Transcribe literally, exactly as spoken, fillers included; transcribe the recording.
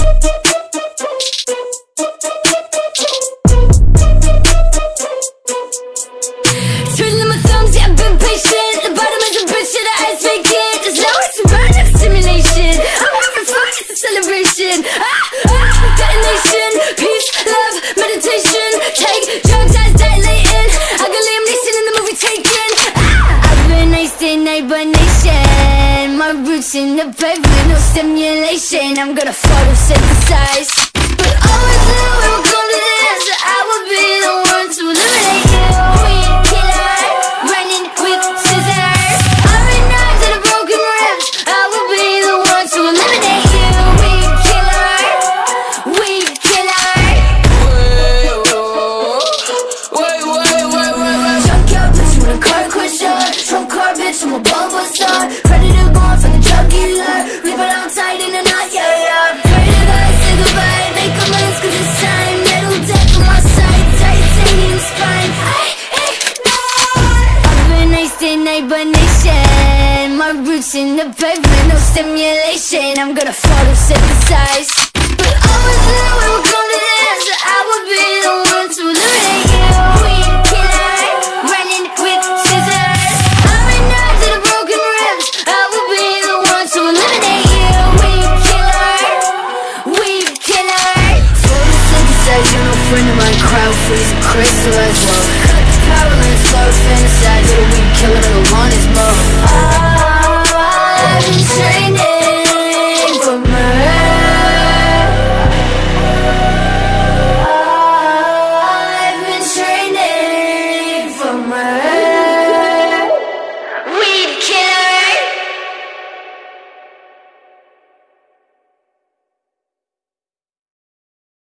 Twiddling my thumbs, yeah, I've been patient. The bottom is a bitch, yeah, the ice vacant. There's no way to burn that stimulation. I'm having fun, it's a celebration. Ah, ah, detonation, peace, love, meditation. Take drugs as dilating. I got Liam Neeson in the movie Taken. Ah, I've been iced in hibernation. My roots in the pavement, no stimulation. I'm gonna photosynthesize. But always knew we would come to this, that I would be the one to eliminate you. Weedkiller, running with scissors. Iron knives and broken ribs. I will be the one to eliminate you. Weedkiller, Weedkiller. Wait, wait, wait, wait, wait. Junkyard, put you in a car crusher. Trump car, bitch, I'm a bubble star. Predator going for the jugular. Leave it on tight in the night, yeah, yeah. Pray to God, say goodbye. Make amends, cause it's time. Metal death on my side. Titanium spine. I ignore. I've been iced in hibernation. My roots in the pavement, no stimulation. I'm gonna photosynthesize. But always knew we would come to this, that I would be the one